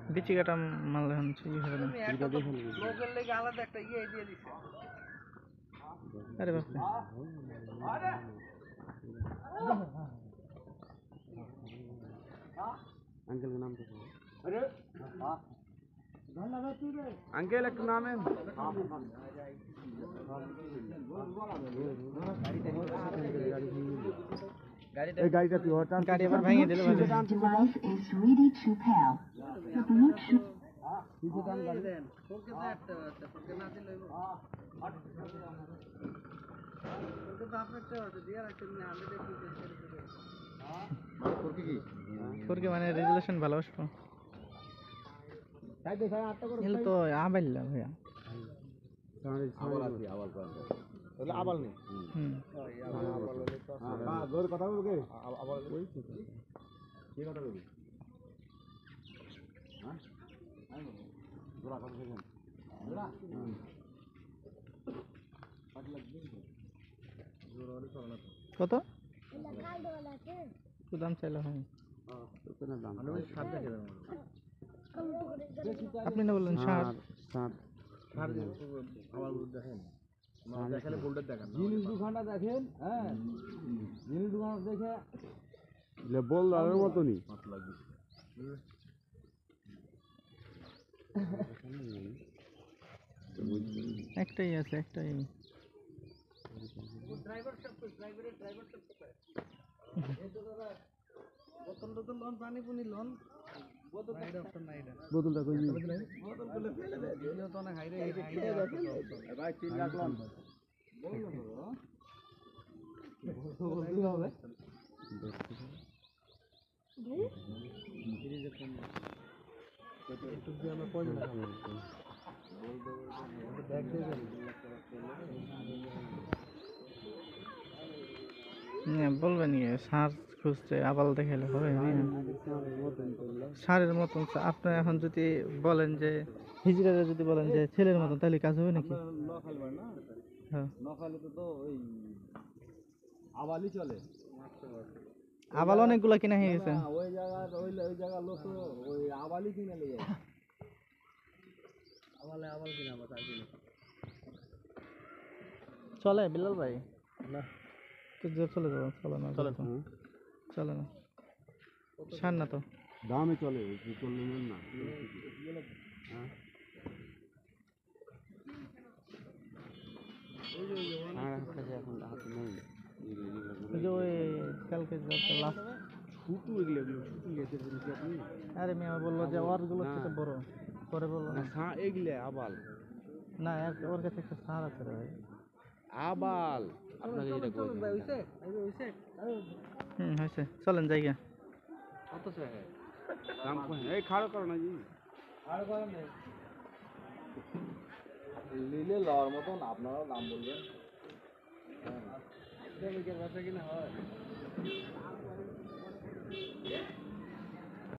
বিচি কাটা মারলে এখন ঠিকই হবে না। লোকের লেগে আলাদা একটা ইয়ে দিয়ে দিছে। আরে বাপরে अंकल का नाम तो अरे अंकल एक नाम है गाड़ी तू हटा गाड़ी पर भाई दिल The device is ready to pair. The Bluetooth पीछे टांग गाड़ी তোকে তো একটা তোকে না দিলে হইব। তোকে তো আপনার তো দিয়ে রাখছেন না আমি দেখি करके की ফোরকে মানে রেজুলেশন ভালো আসবে। साइड देखा आता करो এগুলো তো আবাইলা ভাইয়া। आवाल आती आवाल का তাহলে আবাল নেই হুম আবাল হলে তো হ্যাঁ জোর কথা বলবে আবাল ওই ঠিক কি কথা বলবি হ্যাঁ জোরা কথা বলছেন জোরা পাঁচ লাখ দিন জোরা হলে চলে না কত তো দাম চাইলে হয়। হ্যাঁ তো না দাম আমি 7 দেখে দাম আপনি না বললেন 60 60 আবার দেখেন মানে দেখালে বোল্ডার দেখান জিনিস দুখানা দেখেন হ্যাঁ জিনিস দুখানা দেখে লে বল আর মতনি পাঁচ লাগবে একটাই আছে একটাই। ড্রাইভার সব ড্রাইভার সব এই তো দাদা বোতল লোন পানি পুনি লোন বোতল নাই অপশন নাই এটা বোতলটা কই বোতল গুলো ফেলে দে দিও তো না হাইরে এই ভাই 3 লাখ লোন বল না হবে বলবেন ইয়ে সার খুঁজতে আবাল দেখাইলে হবে সারের মতন। আপনি এখন যদি বলেন যে হিজড়ারা যদি বলেন যে ছেলের মতন তাহলে কাজ হবে নাকি? হ্যাঁ নখালে তো ওই আবালই চলে আবাল অনেকগুলা কিনা হয়ে গেছে। ওই জায়গা লোক তো ওই আবালই কিনে নিয়ে যায় আবাল কিনা আবার তাই কিনে চলে বিলাল ভাই না তো চলে যাবো। চলে না চলে তো চলে না সার না তো দামে চলে চললে না ওই কালকে লাস্ট শুটু এগুলো শুটু গেছে আপনি আরে মেয়ে বললো যে ওর গুলো থেকে বড় পরে বললো না হ্যাঁ এগুলো আবাল না ওর কাছে একটা সার আছে রে ভাই আবাল আপনাকে যেটা কই হইছে হইছে হয়েছে চলেন জায়গা কত চাই দাম কই এই খাড়ো করো না জি আর করে না লিলে লওয়ার মতন আপনারাও দাম বলবেন হ্যাঁ ব্যবসা কিনা হয়